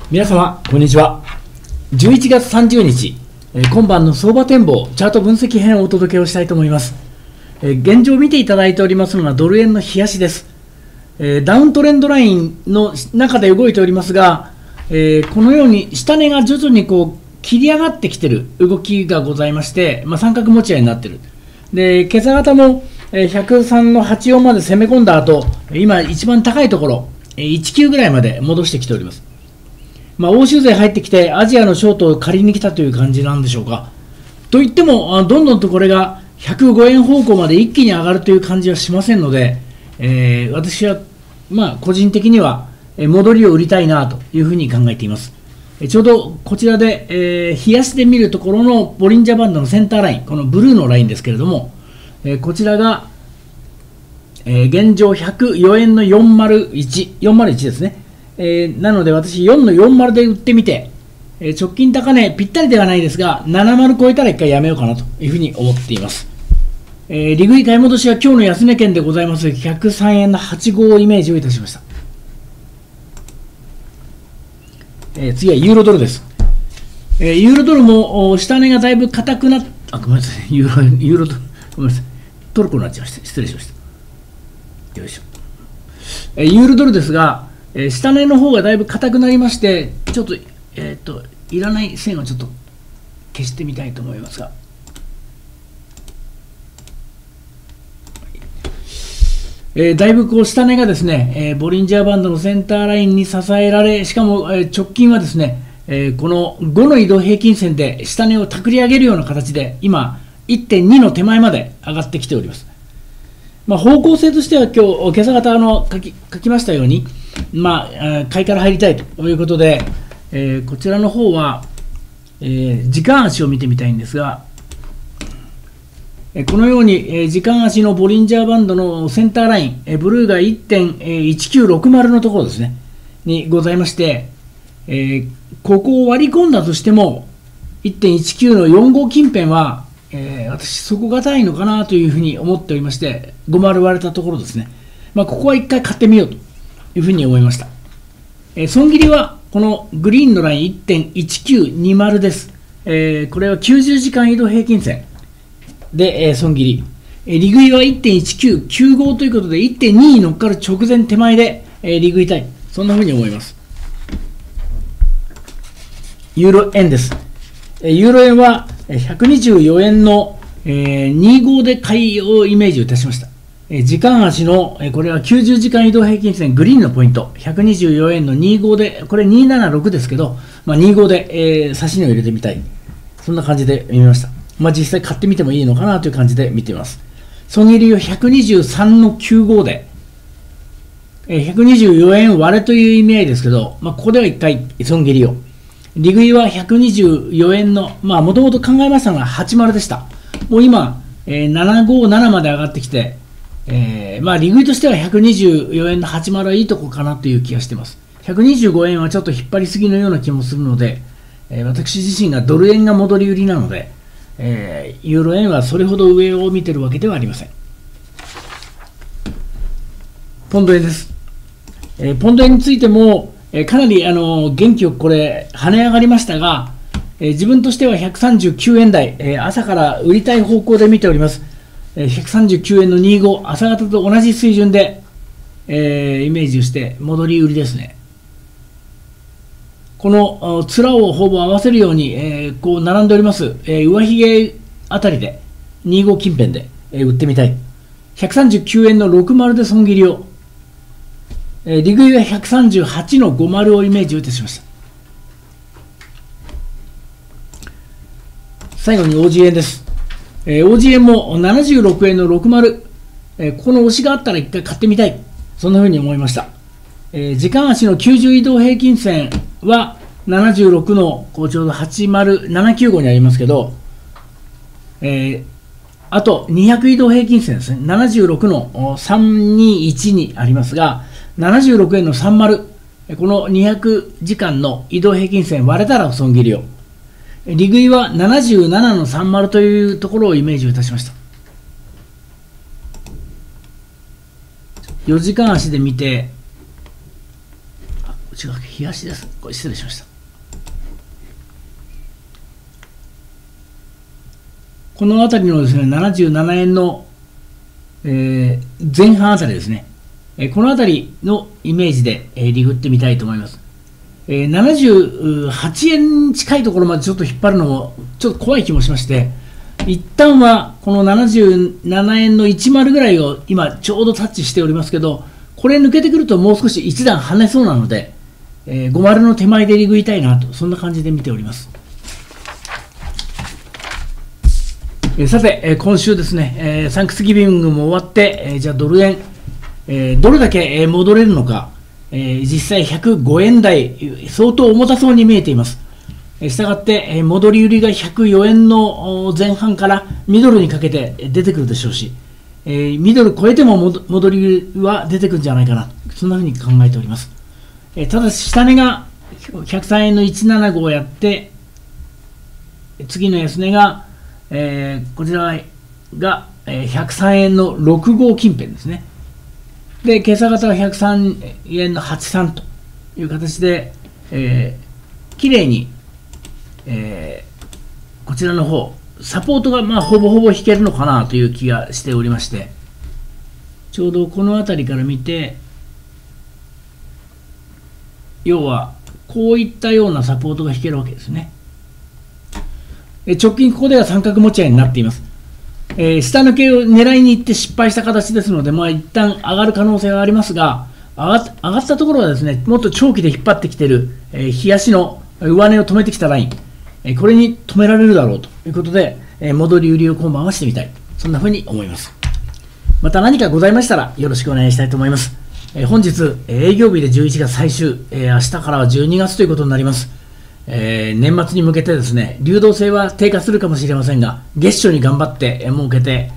皆様こんにちは。11月30日、今晩の相場展望チャート分析編をお届けをしたいと思います。現状見ていただいておりますのがドル円の冷やしです。ダウントレンドラインの中で動いておりますが、このように下値が徐々に切り上がってきている動きがございまして、三角持ち合いになっている。で、今朝方も103の84まで攻め込んだ後、今一番高いところ19ぐらいまで戻してきております。欧州勢入ってきてアジアのショートを借りに来たという感じなんでしょうか。といってもどんどんとこれが105円方向まで一気に上がるという感じはしませんので、私は個人的には戻りを売りたいなというふうに考えています。ちょうどこちらで、冷やしで見るところのボリンジャーバンドのセンターライン、このブルーのラインですけれども、こちらが、現状104円の401ですね。なので私4の40で売ってみて、直近高値ぴったりではないですが70超えたら1回やめようかなというふうに思っています。利食い買い戻しは今日の安値圏でございます103円の85をイメージをいたしました。次はユーロドルです。ユーロドルも下値がだいぶ硬くなっごめんなさい、ユーロドルごめんなさい、トルコになっちゃいました。失礼しました。よいしょ。ユーロドルですが下値の方がだいぶ硬くなりまして、ちょっと、いらない線をちょっと消してみたいと思いますが、だいぶ下値がですね、ボリンジャーバンドのセンターラインに支えられ、しかも、直近はですね、この5の移動平均線で下値をたくり上げるような形で、今、1.2 の手前まで上がってきております。方向性としては今朝方書きましたように、買いから入りたいということで、こちらの方は、時間足を見てみたいんですが、このように、時間足のボリンジャーバンドのセンターライン、ブルーが 1.1960 のところですね、にございまして、ここを割り込んだとしても、1.19 の45近辺は、私、底堅いのかなというふうに思っておりまして、50割れたところですね、ここは一回買ってみようというふうに思いました。損切りはこのグリーンのライン 1.1920 です。これは90時間移動平均線で、損切り。利食いは 1.1995 ということで 1.2 に乗っかる直前手前で、利食いたい。そんなふうに思います。ユーロ円です。ユーロ円は124円の、25で買いをイメージいたしました。時間足の、これは90時間移動平均線グリーンのポイント、124円の25で、これ276ですけど、25で、指し値を入れてみたい。そんな感じで見ました。実際買ってみてもいいのかなという感じで見ています。損切りを123の95で、124円割れという意味合いですけど、ここでは1回損切りを。利食いは124円の、もともと考えましたのが80でした。もう今、757まで上がってきて、利食いとしては124円の80はいいとこかなという気がしています。125円はちょっと引っ張りすぎのような気もするので、私自身がドル円が戻り売りなので、ユーロ円はそれほど上を見ているわけではありません。ポンド円です。ポンド円についても、かなり元気よくこれ跳ね上がりましたが、自分としては139円台、朝から売りたい方向で見ております。139円の25、朝方と同じ水準で、イメージをして戻り売りですね。この面をほぼ合わせるように、並んでおります、上髭あたりで25近辺で、売ってみたい。139円の60で損切りを、利食いは138の50をイメージをいたしました。最後に OG 円です。OG 円も76円の60、ここの押しがあったら1回買ってみたい。そんなふうに思いました。時間足の90移動平均線は76のちょうど80795にありますけど、あと200移動平均線ですね。76の321にありますが、76円の30、この200時間の移動平均線割れたら損切りを。利食いは77の30というところをイメージをいたしました。4時間足で見て、こち違う、冷やしです。これ失礼しました。このあたりのですね、77円の、前半あたりですね。このあたりのイメージで、リグってみたいと思います。78円近いところまでちょっと引っ張るのもちょっと怖い気もしまして、一旦はこの77円の10ぐらいを今ちょうどタッチしておりますけど、これ抜けてくるともう少し一段跳ねそうなので、50の手前でリグいたいなと、そんな感じで見ております。さて、今週ですね、サンクスギビングも終わって、じゃあドル円、どれだけ戻れるのか、実際105円台、相当重たそうに見えています。したがって、戻り売りが104円の前半からミドルにかけて出てくるでしょうし、ミドル超えても戻り売りは出てくるんじゃないかな、そんなふうに考えております。ただし、下値が103円の175をやって、次の安値が、こちらが103円の65近辺ですね。で、今朝方は103円の83という形で、きれいに、こちらの方、サポートがほぼほぼ引けるのかなという気がしておりまして、ちょうどこの辺りから見て、要はこういったようなサポートが引けるわけですね。直近ここでは三角持ち合いになっています。下抜けを狙いに行って失敗した形ですので、一旦上がる可能性はありますが、上がったところはですね、もっと長期で引っ張ってきている、日足の上値を止めてきたライン、これに止められるだろうということで、戻り売りを今晩はしてみたい、そんなふうに思います。また何かございましたらよろしくお願いしたいと思います。本日、営業日で11月最終、明日からは12月ということになります。年末に向けてですね、流動性は低下するかもしれませんが、月初に頑張って儲けて、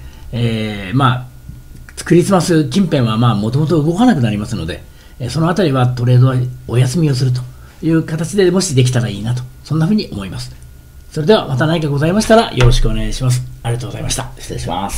クリスマス近辺はもともと動かなくなりますので、そのあたりはトレードはお休みをするという形でもしできたらいいなと、そんなふうに思います。それではまた何かございましたらよろしくお願いします。ありがとうございました。失礼します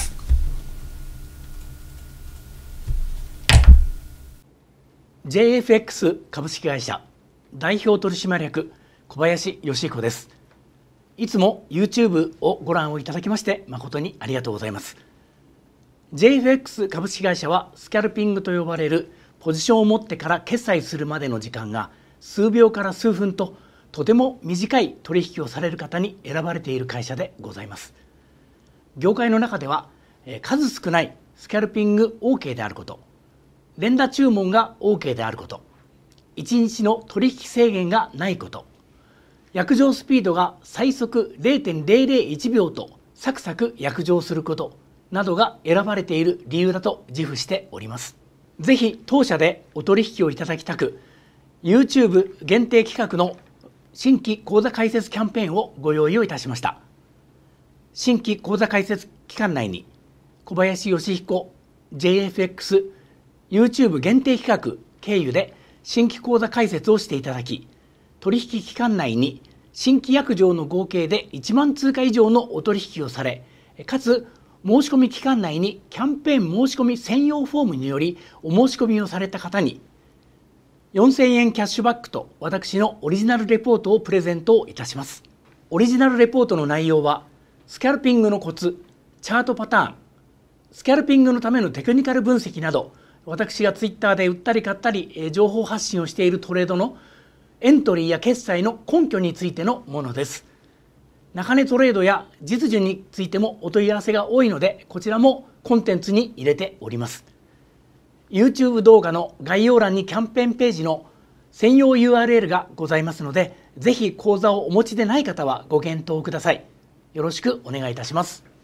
。JFX 株式会社代表取締役小林義彦です。いつも YouTube をご覧をいただきまして誠にありがとうございます。JFX 株式会社はスキャルピングと呼ばれるポジションを持ってから決済するまでの時間が数秒から数分ととても短い取引をされる方に選ばれている会社でございます。業界の中では数少ないスキャルピング OK であること、連打注文が OK であること、1日の取引制限がないこと、約定スピードが最速 0.001 秒とサクサク約定することなどが選ばれている理由だと自負しております。ぜひ当社でお取引をいただきたく、YouTube 限定企画の新規口座開設キャンペーンをご用意をいたしました。新規口座開設期間内に小林義彦 JFX YouTube 限定企画経由で新規口座開設をしていただき、取引期間内に新規約定の合計で1万通貨以上のお取引をされ、かつ申し込み期間内にキャンペーン申し込み専用フォームによりお申し込みをされた方に4000円キャッシュバックと私のオリジナルレポートをプレゼントいたします。オリジナルレポートの内容はスキャルピングのコツ、チャートパターン、スキャルピングのためのテクニカル分析など、私がツイッターで売ったり買ったり情報発信をしているトレードのエントリーや決済の根拠についてのものです。中値トレードや実需についてもお問い合わせが多いので、こちらもコンテンツに入れております。YouTube 動画の概要欄にキャンペーンページの専用 URL がございますので、ぜひ口座をお持ちでない方はご検討ください。よろしくお願いいたします。